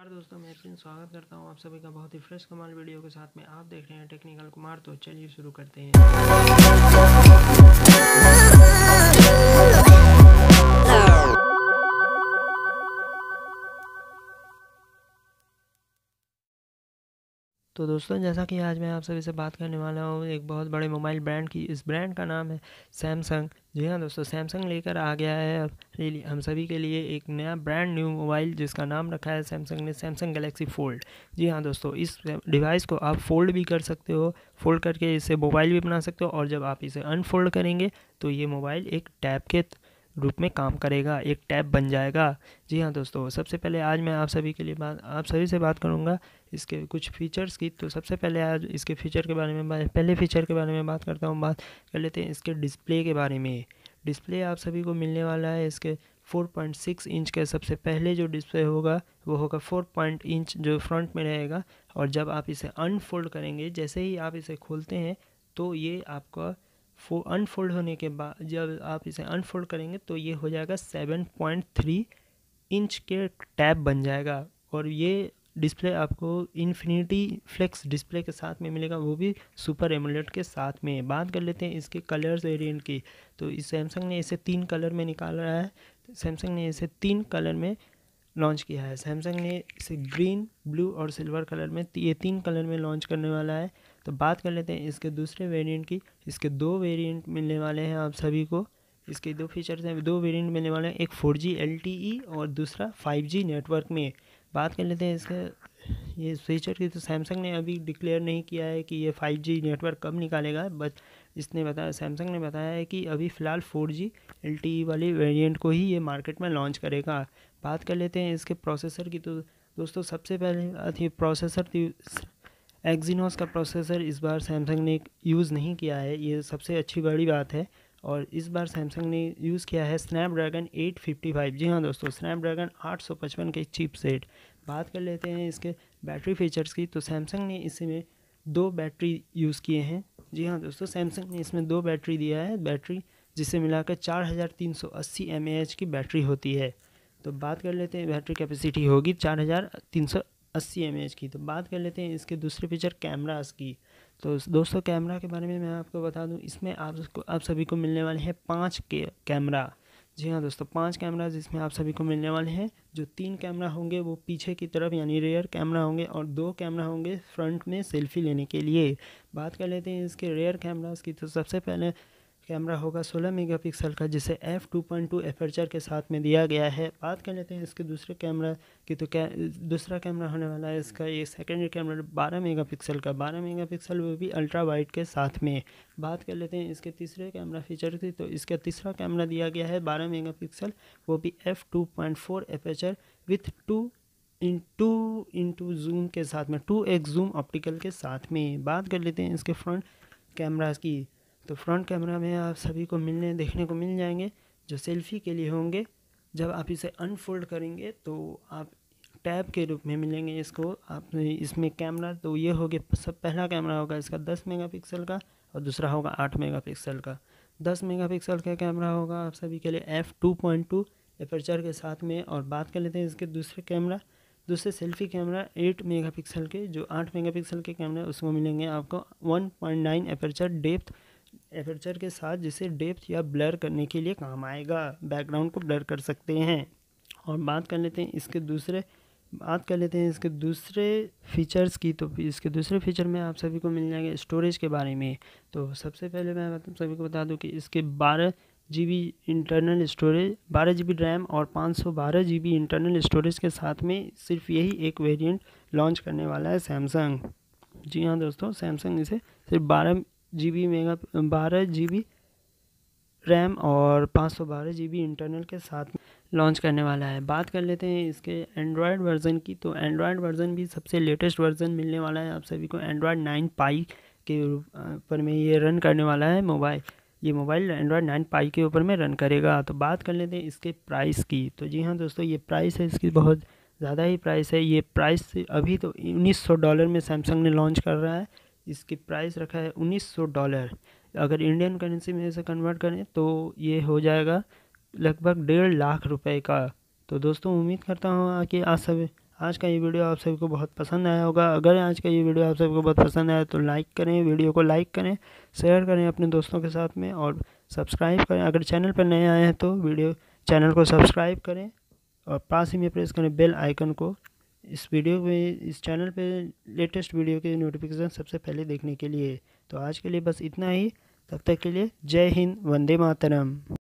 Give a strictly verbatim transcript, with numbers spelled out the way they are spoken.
नमस्कार दोस्तों, मैं अर्जुन स्वागत करता हूं आप सभी का बहुत ही फ्रेश कमाल वीडियो के साथ में। आप देख रहे हैं टेक्निकल कुमार। तो चलिए शुरू करते हैं। तो दोस्तों, जैसा कि आज मैं आप सभी से बात करने वाला हूँ एक बहुत बड़े मोबाइल ब्रांड की। इस ब्रांड का नाम है सैमसंग। जी हाँ दोस्तों, सैमसंग लेकर आ गया है अब हम सभी के लिए एक नया ब्रांड न्यू मोबाइल, जिसका नाम रखा है सैमसंग ने सैमसंग गैलेक्सी फोल्ड। जी हाँ दोस्तों, इस डिवाइस को आप फोल्ड भी कर सकते हो, फोल्ड करके इसे मोबाइल भी बना सकते हो, और जब आप इसे अनफोल्ड करेंगे तो ये मोबाइल एक टैब के रूप में काम करेगा, एक टैब बन जाएगा। जी हाँ दोस्तों, सबसे पहले आज मैं आप सभी के लिए बात आप सभी से बात करूँगा इसके कुछ फीचर्स की। तो सबसे पहले आज इसके फीचर के बारे में पहले फीचर के बारे में बात करता हूँ। बात कर लेते हैं इसके डिस्प्ले के बारे में। डिस्प्ले आप सभी को मिलने वाला है इसके फोर पॉइंट सिक्स इंच का। सबसे पहले जो डिस्प्ले होगा वो होगा फोर पॉइंट इंच जो फ्रंट में रहेगा, और जब आप इसे अनफोल्ड करेंगे, जैसे ही आप इसे खोलते हैं तो ये आपका फो अनफोल्ड होने के बाद जब आप इसे अनफोल्ड करेंगे तो ये हो जाएगा सेवन पॉइंट थ्री इंच के टैब बन जाएगा। और ये डिस्प्ले आपको इन्फिनिटी फ्लेक्स डिस्प्ले के साथ में मिलेगा, वो भी सुपर एमोलेड के साथ में। बात कर लेते हैं इसके कलर्स वेरिएंट की। तो इस सैमसंग ने इसे तीन कलर में निकाल रहा है। सैमसंग ने इसे तीन कलर में लॉन्च किया है। सैमसंग ने इसे ग्रीन, ब्लू और सिल्वर कलर में ये तीन कलर में लॉन्च करने वाला है। तो बात कर लेते हैं इसके दूसरे वेरिएंट की। इसके दो वेरिएंट मिलने वाले हैं आप सभी को। इसके दो फीचर्स हैं, दो वेरिएंट मिलने वाले हैं, एक four G L T E और दूसरा फाइव जी नेटवर्क में। बात कर लेते हैं इसके ये फीचर की। तो सैमसंग ने अभी डिक्लेयर नहीं किया है कि ये फाइव जी नेटवर्क कब निकालेगा, बट इसने बताया सैमसंग ने बताया है कि अभी फ़िलहाल four G L T E वाली वेरिएंट को ही ये मार्केट में लॉन्च करेगा। बात कर लेते हैं इसके प्रोसेसर की। तो दोस्तों, सबसे पहले बात ये प्रोसेसर थी। एक्जीनोस का प्रोसेसर इस बार सैमसंग ने यूज़ नहीं किया है, ये सबसे अच्छी बड़ी बात है। और इस बार सैमसंग ने यूज़ किया है स्नैपड्रैगन एट फिफ्टी फाइव। जी हाँ दोस्तों, स्नैपड्रैगन आठ सौ पचपन के चिपसेट। बात कर लेते हैं इसके बैटरी फीचर्स की। तो सैमसंग ने इसमें दो बैटरी यूज़ किए हैं। जी हाँ दोस्तों, सैमसंग ने इसमें दो बैटरी दिया है, बैटरी जिसे मिलाकर चार हज़ार तीन सौ अस्सी एम ए एच की बैटरी होती है। तो बात कर लेते हैं बैटरी कैपेसिटी होगी चार हज़ार तीन सौ अस्सी एम ए एच की। तो बात कर लेते हैं इसके दूसरे फीचर कैमरास की। तो दोस्तों, कैमरा के बारे में मैं आपको बता दूं, इसमें आपको आप सभी को मिलने वाले हैं पाँच के कैमरा। जी हाँ दोस्तों, पांच कैमरा जिसमें आप सभी को मिलने वाले हैं। जो तीन कैमरा होंगे वो पीछे की तरफ यानी रेयर कैमरा होंगे, और दो कैमरा होंगे फ्रंट में सेल्फी लेने के लिए। बात कर लेते हैं इसके रेयर कैमरास की। तो सबसे पहले कैमरा होगा सोलह मेगापिक्सल का, जिसे F two point two aperture के साथ में दिया गया है। बात कर लेते हैं इसके दूसरे कैमरा की। तो क्या दूसरा कैमरा होने वाला है इसका ये सेकेंडरी कैमरा बारह मेगापिक्सल का, बारह मेगापिक्सल वो भी अल्ट्रा वाइड के साथ में। बात कर लेते हैं इसके तीसरे कैमरा फीचर की। तो इसका तीसरा कैमरा दिया गया है बारह मेगापिक्सल, वो भी F two point four aperture with two in two into zoom के साथ में, टू एक्स जूम ऑप्टिकल के साथ में। बात कर लेते हैं इसके फ्रंट कैमरास की। तो फ्रंट कैमरा में आप सभी को मिलने देखने को मिल जाएंगे जो सेल्फी के लिए होंगे। जब आप इसे अनफोल्ड करेंगे तो आप टैब के रूप में मिलेंगे इसको। आप इसमें कैमरा तो ये हो गया, सब पहला कैमरा होगा इसका दस मेगापिक्सल का, और दूसरा होगा आठ मेगापिक्सल का। दस मेगापिक्सल का कैमरा होगा आप सभी के लिए F two point two aperture के साथ में। और बात कर लेते हैं इसके दूसरे कैमरा दूसरे सेल्फी कैमरा एट मेगापिक्सल के। जो आठ मेगापिक्सल के कैमरा उसको मिलेंगे आपको one point nine aperture depth aperture के साथ, जिसे डेप्थ या ब्लर करने के लिए काम आएगा, बैकग्राउंड को ब्लर कर सकते हैं। और बात कर लेते हैं इसके दूसरे बात कर लेते हैं इसके दूसरे फीचर्स की। तो इसके दूसरे फीचर में आप सभी को मिल जाएंगे स्टोरेज के बारे में। तो सबसे पहले मैं सभी को बता दूं कि इसके बारह जी बी इंटरनल स्टोरेज, बारह जी बी रैम और पाँच सौ बारह जी बी इंटरनल स्टोरेज के साथ में सिर्फ यही एक वेरिएंट लॉन्च करने वाला है सैमसंग। जी हाँ दोस्तों, सैमसंग इसे सिर्फ बारह जी बी मेगा बारह जी बी रैम और पाँच सौ बारह जी बी इंटरनल के साथ लॉन्च करने वाला है। बात कर लेते हैं इसके एंड्रॉयड वर्ज़न की। तो एंड्रॉयड वर्ज़न भी सबसे लेटेस्ट वर्ज़न मिलने वाला है आप सभी को। एंड्रॉयड नाइन पाई के ऊपर में ये रन करने वाला है मोबाइल। ये मोबाइल एंड्रॉयड नाइन पाई के ऊपर में रन करेगा। तो बात कर लेते हैं इसके प्राइस की। तो जी हाँ दोस्तों, ये प्राइस है इसकी बहुत ज़्यादा ही प्राइस है। ये प्राइस अभी तो उन्नीस सौ डॉलर में सैमसंग ने लॉन्च कर रहा है। इसकी प्राइस रखा है उन्नीस सौ डॉलर। अगर इंडियन करेंसी में इसे कन्वर्ट करें तो ये हो जाएगा लगभग डेढ़ लाख रुपए का। तो दोस्तों, उम्मीद करता हूँ कि आप सभी आज का ये वीडियो आप सभी को बहुत पसंद आया होगा। अगर आज का ये वीडियो आप सभी को बहुत पसंद आया तो लाइक करें, वीडियो को लाइक करें, शेयर करें अपने दोस्तों के साथ में और सब्सक्राइब करें। अगर चैनल पर नए आए हैं तो वीडियो चैनल को सब्सक्राइब करें और पास ही में प्रेस करें बेल आइकन को। इस वीडियो में इस चैनल पे लेटेस्ट वीडियो के नोटिफिकेशन सबसे पहले देखने के लिए। तो आज के लिए बस इतना ही। तब तक के लिए जय हिंद, वंदे मातरम।